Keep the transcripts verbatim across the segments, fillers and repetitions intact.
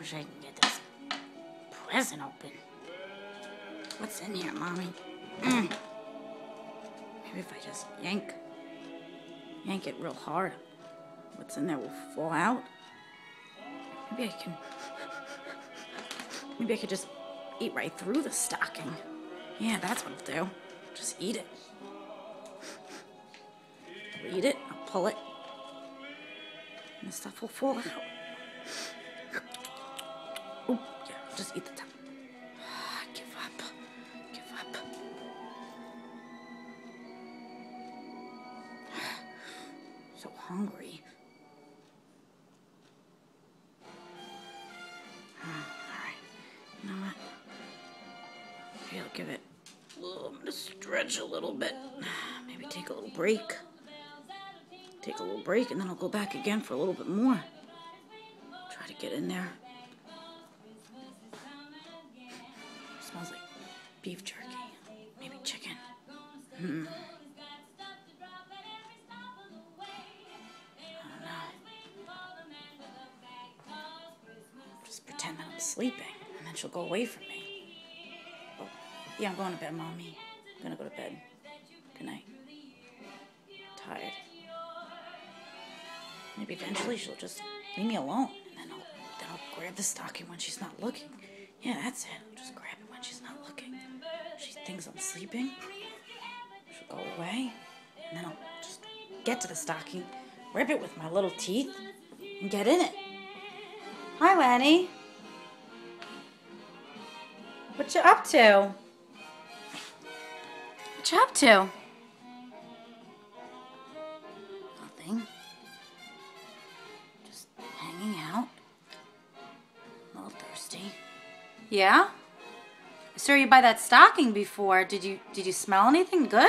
Wish I can get this present open. What's in here, Mommy? Mm. Maybe if I just yank, yank it real hard, what's in there will fall out. Maybe I can, maybe I could just eat right through the stocking. Yeah, that's what I'll do. Just eat it. I'll eat it, I'll pull it, and the stuff will fall out. Oh, yeah, I'll just eat the top. Give up. Give up. So hungry. Alright. You know what? Maybe I'll give it a little, I'm gonna stretch a little bit. Maybe take a little break. Take a little break and then I'll go back again for a little bit more. Try to get in there. Smells like beef jerky. Maybe chicken. Hmm. I don't know. Just pretend that I'm sleeping and then she'll go away from me. Oh, yeah, I'm going to bed, Mommy. I'm gonna go to bed. Good night. Tired. Maybe eventually she'll just leave me alone, and then I'll, then I'll grab the stocking when she's not looking. Yeah, that's it. I'll just grab it when she's not looking. She thinks I'm sleeping. She'll go away, and then I'll just get to the stocking, rip it with my little teeth, and get in it. Hi, Lenny. What you up to? What you up to? Nothing. Hanging out. A little thirsty. Yeah? I saw you buy that stocking before. Did you did you smell anything good?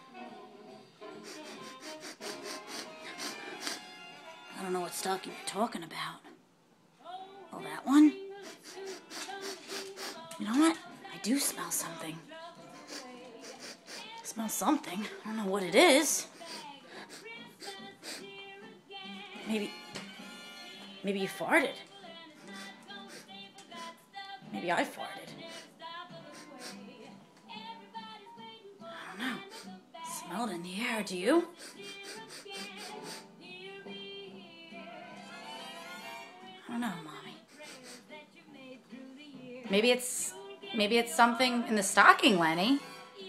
I don't know what stocking you're talking about. Oh, that one? You know what? I do smell something. I smell something. I don't know what it is. Maybe... Maybe you farted. Maybe I farted. I don't know. Smell it in the air, do you? I don't know, Mommy. Maybe it's maybe it's something in the stocking, Lenny.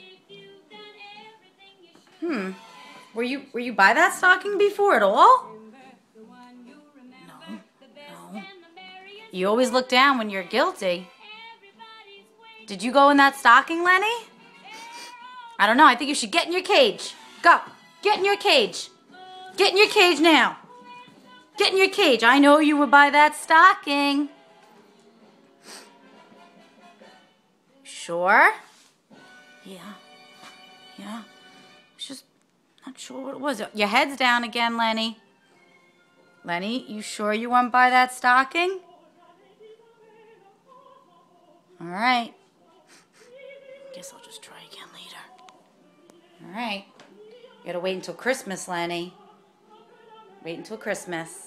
Hmm. Were you were you by that stocking before at all? You always look down when you're guilty. Did you go in that stocking, Lenny? I don't know. I think you should get in your cage. Go. Get in your cage. Get in your cage now. Get in your cage. I know you would buy that stocking. Sure? Yeah. Yeah. I was just not sure what it was. Your head's down again, Lenny. Lenny, you sure you want to buy that stocking? All right. Guess I'll just try again later. All right. You gotta wait until Christmas, Lenny. Wait until Christmas.